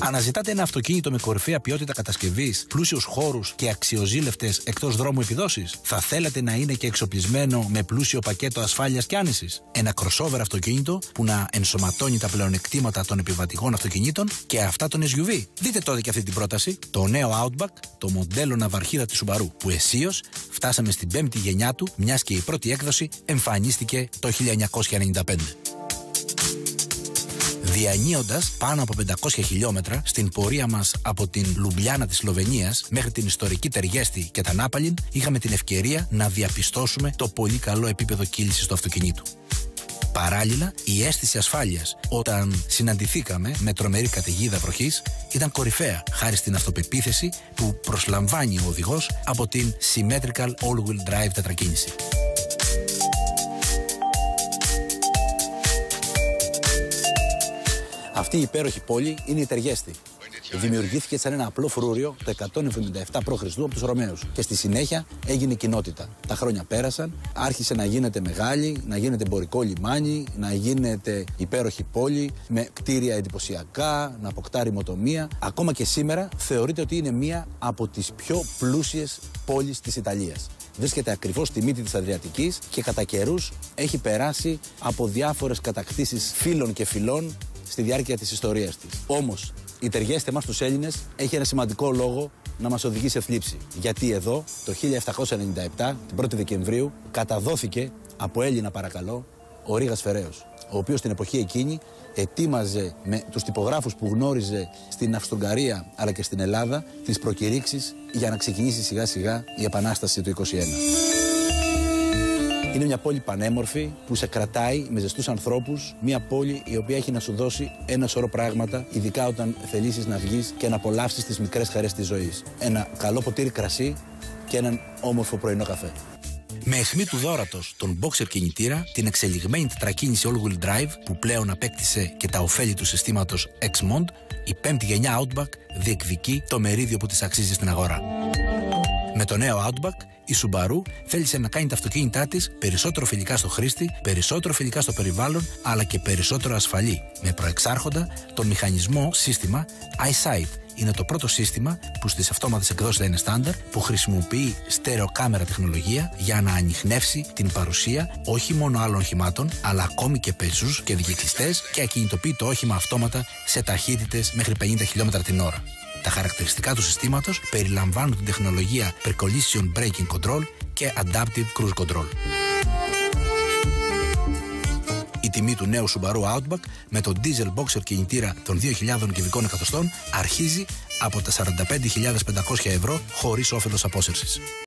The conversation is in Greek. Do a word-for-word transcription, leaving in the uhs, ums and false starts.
Αναζητάτε ένα αυτοκίνητο με κορυφαία ποιότητα κατασκευής, πλούσιους χώρους και αξιοζήλευτες εκτός δρόμου επιδόσεις? Θα θέλατε να είναι και εξοπλισμένο με πλούσιο πακέτο ασφάλειας και άνησης? Ένα crossover αυτοκίνητο που να ενσωματώνει τα πλεονεκτήματα των επιβατικών αυτοκινήτων και αυτά των ες γιου βι. Δείτε τότε και αυτή την πρόταση, το νέο Outback, το μοντέλο ναυαρχίδα της Subaru, που αισίως φτάσαμε στην πέμπτη γενιά του, μιας και η πρώτη έκδοση εμφανίστηκε το χίλια εννιακόσια ενενήντα πέντε. Διανύοντας πάνω από πεντακόσια χιλιόμετρα στην πορεία μας από την Λουμπλιάνα της Σλοβενίας μέχρι την ιστορική Τεργέστη και τα Νάπαλιν, είχαμε την ευκαιρία να διαπιστώσουμε το πολύ καλό επίπεδο κύλησης του αυτοκινήτου. Παράλληλα, η αίσθηση ασφάλειας όταν συναντηθήκαμε με τρομερή καταιγίδα βροχής ήταν κορυφαία, χάρη στην αυτοπεποίθηση που προσλαμβάνει ο οδηγός από την Symmetrical All-Wheel Drive τετρακίνηση. Αυτή η υπέροχη πόλη είναι η Τεργέστη. Δημιουργήθηκε σαν ένα απλό φρούριο το εκατόν εβδομήντα επτά προ Χριστού από τους Ρωμαίους και στη συνέχεια έγινε κοινότητα. Τα χρόνια πέρασαν, άρχισε να γίνεται μεγάλη, να γίνεται εμπορικό λιμάνι, να γίνεται υπέροχη πόλη με κτίρια εντυπωσιακά, να αποκτά ρημοτομία. Ακόμα και σήμερα θεωρείται ότι είναι μία από τις πιο πλούσιες πόλεις της Ιταλίας. Βρίσκεται ακριβώς στη μύτη της Αδριατικής και κατά καιρούς έχει περάσει από διάφορες κατακτήσεις φίλων και φυλών στη διάρκεια της ιστορίας της. Όμως, η Τεργέστη εμάς τους Έλληνες έχει ένα σημαντικό λόγο να μας οδηγεί σε θλίψη. Γιατί εδώ, το χίλια επτακόσια ενενήντα επτά, την πρώτη Δεκεμβρίου, καταδόθηκε από Έλληνα παρακαλώ ο Ρήγας Φεραίος, ο οποίος την εποχή εκείνη ετοίμαζε με τους τυπογράφους που γνώριζε στην Αυστρο-Ουγγαρία αλλά και στην Ελλάδα τις προκηρύξεις για να ξεκινήσει σιγά σιγά η Επανάσταση του είκοσι ένα. Είναι μια πόλη πανέμορφη που σε κρατάει με ζεστούς ανθρώπους, μια πόλη η οποία έχει να σου δώσει ένα σωρό πράγματα, ειδικά όταν θελήσεις να βγεις και να απολαύσεις τις μικρές χαρές της ζωής. Ένα καλό ποτήρι κρασί και έναν όμορφο πρωινό καφέ. Με αιχμή του δώρατος τον boxer κινητήρα, την εξελιγμένη τετρακίνηση all-wheel drive που πλέον απέκτησε και τα ωφέλη του συστήματος X-Mond, η πέμπτη γενιά Outback διεκδικεί το μερίδιο που της αξίζει στην αγορά. Με το νέο Outback, η Subaru θέλησε να κάνει τα αυτοκίνητά της περισσότερο φιλικά στο χρήστη, περισσότερο φιλικά στο περιβάλλον, αλλά και περισσότερο ασφαλή, με προεξάρχοντα τον μηχανισμό σύστημα EyeSight. Είναι το πρώτο σύστημα που στις αυτόματες εκδόσεις θα είναι στάνταρ, που χρησιμοποιεί στερεοκάμερα τεχνολογία για να ανιχνεύσει την παρουσία όχι μόνο άλλων οχημάτων, αλλά ακόμη και πεζούς και δικυκλιστές και ακινητοποιεί το όχημα αυτόματα σε ταχύτητες μέχρι πενήντα χιλιόμετρα την ώρα. Τα χαρακτηριστικά του συστήματος περιλαμβάνουν την τεχνολογία Pre-Collision Braking Control και Adaptive Cruise Control. Η τιμή του νέου Subaru Outback με τον diesel boxer κινητήρα των δύο χιλιάδες κυβικών εκατοστών αρχίζει από τα σαράντα πέντε χιλιάδες πεντακόσια ευρώ χωρίς όφελος απόσυρσης.